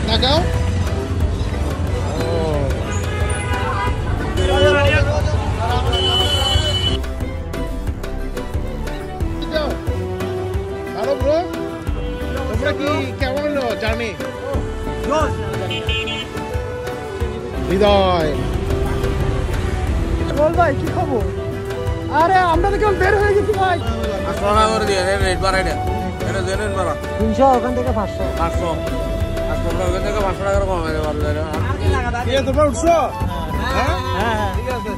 তাকাও। Hello bro, তোমরা কি কেমন হলো জার্নি? হৃদয় বল ভাই কি খবর? আরে আমরা তো কেবল বের হয়ে গেছি ভাই। 500 টাকা করে দিয়ে রেট বাড়াই দেন। এটা দেন বাড়া 300 ওখান থেকে 500 500 ওখান থেকে 500 টাকা কমাই দেব পারলে না। কি তোমরা উঠছো? হ্যাঁ হ্যাঁ ঠিক আছে।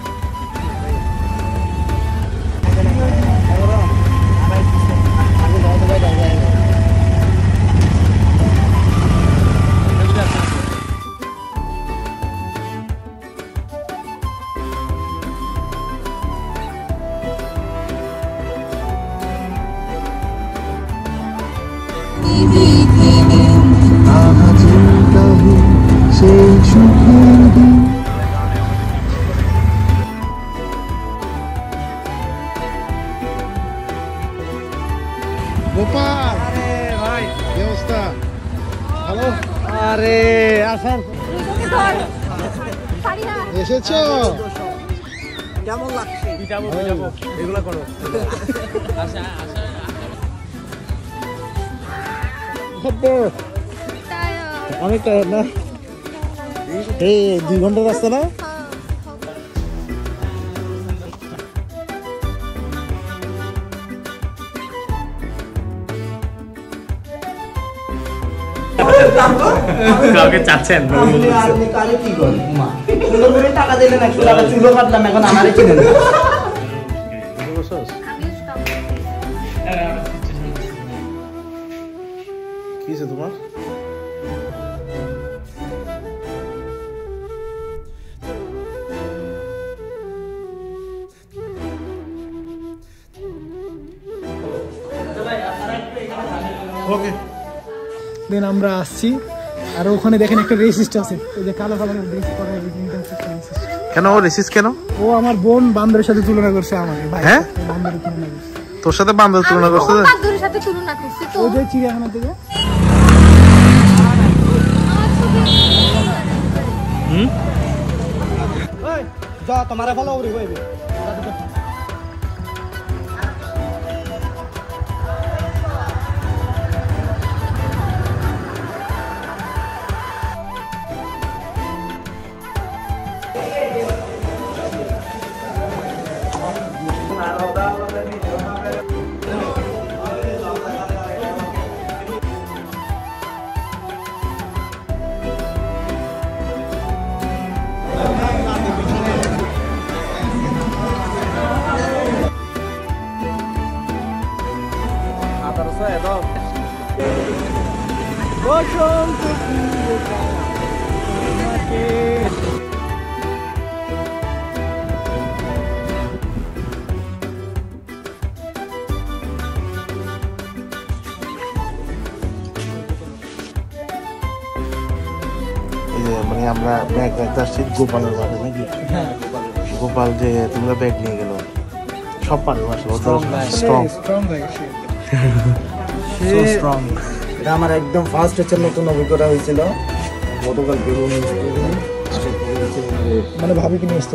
গোপাল, আরে ভাই কি অবস্থা? ভালো আরে আসেন এসেছো? কেমন লাগছে? যাবো এগুলো করো। খবর অনেকটা না, এই 2 ঘন্টার রাস্তা না? কাউকে চাচ্ছেন আপনি কালে কি করেন মা? সুন্দর করে টাকা দিলেন 100 টাকা চুলো কাটলাম, এখন আমারে চিনেন না। কি হয়েছে তোমার? ওকে দেন আমরা আসছি। আর ওখানে দেখেন একটা রেসিস্ট আছে, এই যে কালো কালারের ড্রেস পরা কেন ও রেসিস কেন? ও আমার বোন বান্দরের সাথে তুলনা করছে আমাকে ভাই। হ্যাঁ? বান্দরের তুলনা করছে। তোর সাথে বান্দর তুলনা করছে? বান্দরের সাথে তুলনা করছে তো ওই যে চিড়িয়াখানা থেকে যা তোমারে ফলো করি কইবে। বসন্ত মানে আমরা ব্যাগ রাখতে আসছি গোপালের বাড়ি নাকি? গোপাল যে তোমরা ব্যাগ নিয়ে গেল, সব পারবে আসলে স্ট্রং। এটা আমার একদম ফার্স্ট হচ্ছে নতুন অভিজ্ঞতা হয়েছিল। গতকাল বেরোনি মানে ভাবি কি নিয়ে আসছে।